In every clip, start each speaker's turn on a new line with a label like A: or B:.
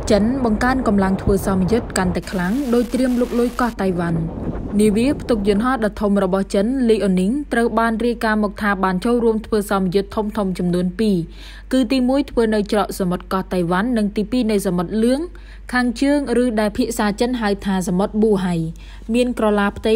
A: ចិនបង្កើនកម្លាំងធ្វើសមយុទ្ធកាន់តែខ្លាំងដោយត្រៀមលុកលុយកោះតៃវ៉ាន់នាវាផ្ទុកយន្តហោះដ៏ធំរបស់ចិនលីអូនីងត្រូវបានរាយការណ៍មកថាបានចូលរួមធ្វើសមយុទ្ធធំចំនួន2គឺទី1ធ្វើនៅច្រកសមុទ្រកោះតៃវ៉ាន់និងទី2នៅសមុទ្រលឿងខាងជើងឬដែលភាសាចិនហៅថាសមុទ្រប៊ូហៃមានក្រឡាផ្ទៃ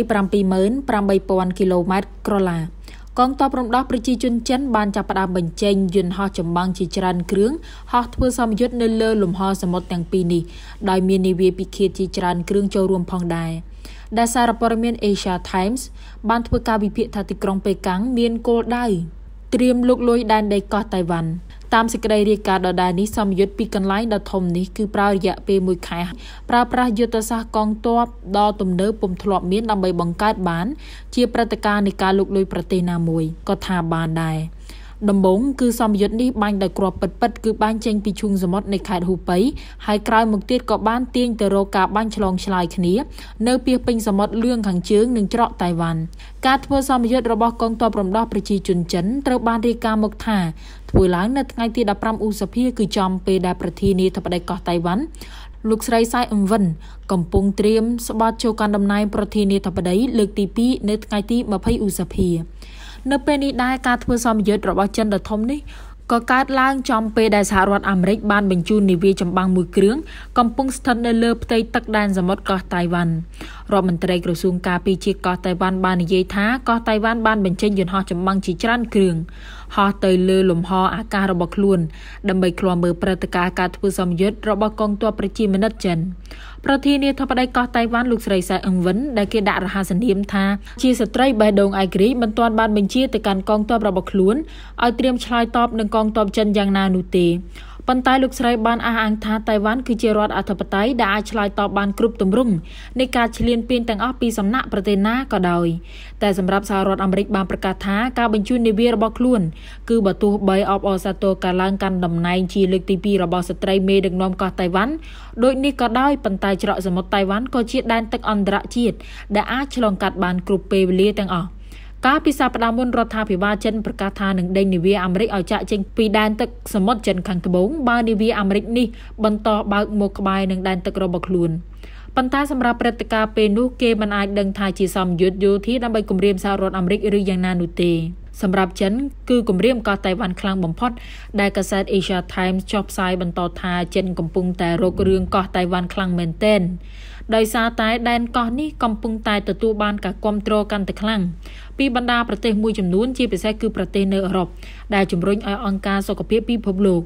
A: 78,000 គីឡូម៉ែត្រក្រឡាកងទ័ពរំដោះប្រជាជនចិនបានចាប់ផ្ដើមបញ្ចេញយន្តហោះចម្បាំងជាច្រើនគ្រឿងហោះធ្វើសមយុទ្ធនៅលើលំហសមុទ្រទាំងពីរនេះដោយមាននាវាពិឃាតជាច្រើនគ្រឿងចូលរួមផងដែរដែលសារព័ត៌មាន Asia Times បានធ្វើការវិភាគថាទីក្រុងប៉េកាំងមានគោលដៅត្រៀមលុកលុយដែនដីកោះតៃវ៉ាន់តាមសេចក្តីរាយការណ៍ដដែលនេះសមយុទ្ធពីកន្លែងដ៏ធំនេះគឺប្រើរយៈពេល1ខែប្រើប្រាស់យុទ្ធសាស្ត្រកងទ័ពដ៏ទំនើបពុំធ្លាប់មានដើម្បីបង្កើតបានជាព្រឹត្តិការណ៍នៃការលុកលុយប្រទេសណាមួយក៏ថាបានដែរដំបូងគឺសមយុទ្ធនេះបាញ់ដោយគ្រាប់ពិតគឺបាញ់ចេញពីឈូងសមុទ្រនៃខេត្តហ៊ូប៉ៃហើយក្រោយមកទៀតក៏បានទាញទៅរកការបាញ់ឆ្លងឆ្លើយគ្នានៅពាសពេញសមុទ្រលឿងខាងជើងនិងច្រកតៃវ៉ាន់ការធ្វើសមយុទ្ធរបស់កងទ័ពរំដោះប្រជាជនចិនត្រូវបានរាយការណ៍មកថាធ្វើឡើងនៅថ្ងៃទី15ឧសភាគឺចំពេលដែលប្រធានាធិបតីកោះតៃវ៉ាន់លោកស្រីសៃអឹមវិនកំពុងត្រៀមស្បត់ចូលកាន់តំណែងប្រធានាធិបតីលើកទី2នៅថ្ងៃទី20ឧសភានៅពេលនេះដែរការធ្វើសមយុទ្ធរបស់ចិនដ៏ធំនេះក៏កើតឡើងចំពេលដែលសហរដ្ឋអាមេរិកបានបញ្ជូននាវាចម្បាំងមួយគ្រឿងកំពុងស្ថិតនៅលើផ្ទៃទឹកដែនសមុទ្រកោះតៃវ៉ាន់រដ្ឋមន្ត្រីក្រសួងការពារជាតិកោះតៃវ៉ាន់បាននិយាយថាកោះតៃវ៉ាន់បានបញ្ចេញយន្តហោះចម្បាំងជាច្រើនគ្រឿងហោះទៅលើលំហអាកាសរបស់ខ្លួនដើម្បីឃ្លាំមើលព្រឹត្តិការណ៍ការធ្វើសមយុទ្ធរបស់កងទ័ពប្រជាមានិតចិនប្រធានាធិបតីកោះតៃវ៉ាន់លោកស្រីសៃអឹងវិនដែលគេដាក់រហស្សនាមថាជាស្ត្រីបេះដូងឯករាជ្យមិនទាន់បានបញ្ជាទៅកាន់កងទ័ពរបស់ខ្លួនឲ្យត្រៀមឆ្លើយតបនឹងកងទ័ពចិនយ៉ាងណានោះទេប៉ុន្តែលោកស្រីបានអះអាងថាតៃវ៉ាន់គឺជារដ្ឋអធិបតេយ្យដែលអាចឆ្លើយតបបានគ្រប់ទម្រង់នៃការឈ្លានពានទាំងអស់ពីសំណាក់ប្រទេសណាក៏ដោយតែសម្រាប់សហរដ្ឋអាមេរិកបានប្រកាសថាការបញ្ជូននាវារបស់ខ្លួនគឺបើទោះបីអបអរសាទរការឡើងកាន់តំណែងជាលើកទី2របស់ស្ត្រីមេដឹកនាំកោះតៃវ៉ាន់ដូចនេះក៏ដោយប៉ុន្តែច្រកសមុទ្រតៃវ៉ាន់ក៏ជាដែនទឹកអន្តរជាតិដែលអាចឆ្លងកាត់បានគ្រប់ពេលវេលាទាំងអស់កាលពីសប្តាហ៍មុនរដ្ឋាភិបាលចិនប្រកាសថានឹងដេញនាវាអាមេរិកឲ្យចាក់ចេញពីដែនទឹកសមុទ្រចិនខាងត្បូងបើនាវាអាមេរិកនេះបន្តបើកមកក្បែរនឹងដែនទឹករបស់ខ្លួនប៉ុន្តែសម្រាប់ព្រឹត្តិការណ៍ពេលនោះគេមិនអាចដឹងថាជាសមយុទ្ធយោធាដើម្បីគំរាមសហរដ្ឋអាមេរិកឬយ៉ាងណានោះទេសម្រាប់ចិនគឺគម្រាមកោះតៃវ៉ាន់ខ្លាំងបំផុតដែលកាសែត Asia Times ចុះផ្សាយបន្តថាចិនកំពុងតែរករឿងកោះតៃវ៉ាន់ខ្លាំងមែនទែនដោយសារតែដែនកោះនេះកំពុងតែទទួលបានការគាំទ្រកាន់តែខ្លាំងពីបណ្ដាប្រទេសមួយចំនួនជាពិសេសគឺប្រទេសនៅអឺរ៉ុបដែលជំរុញឲ្យអង្គការសុខភាពពិភពលោក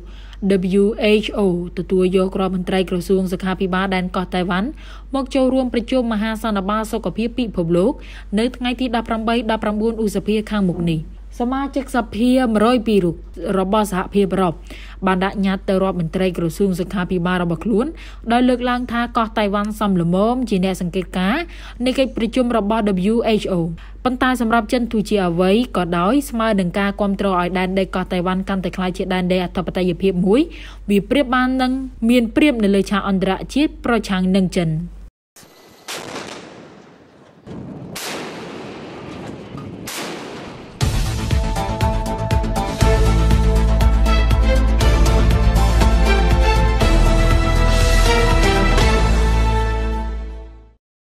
A: WHO ទទួលយករដ្ឋមន្ត្រីក្រសួងសុខាភិបាលដែនកោះតៃវ៉ាន់មកចូលរួមប្រជុំមហាសន្និបាតសុខភាពពិភពលោកនៅថ្ងៃទី18-19ឧសភាខាងមុខនេះសមាជិកសភា102រូបរបស់សហភាពអឺរ៉ុបបានដាក់ញត្តិទៅរដ្ឋមន្ត្រីក្រសួងសុខាភិបាលរបស់ខ្លួនដោយលើកឡើងថាកោះតៃវ៉ាន់សមល្មមជាអ្នកសង្កេតការណ៍នៃកិច្ចប្រជុំរបស់ WHO ប៉ុន្តែសម្រាប់ចិនទោះជាអ្វីក៏ដោយស្មើនឹងការគាំទ្រឲ្យដែនដីកោះតៃវ៉ាន់កាន់តែក្លាយជាដែនដីអធិបតេយ្យភាពមួយវាប្រៀបបាននឹងមានប្រៀបនៅលើឆាកអន្តរជាតិប្រឆាំងនឹងចិន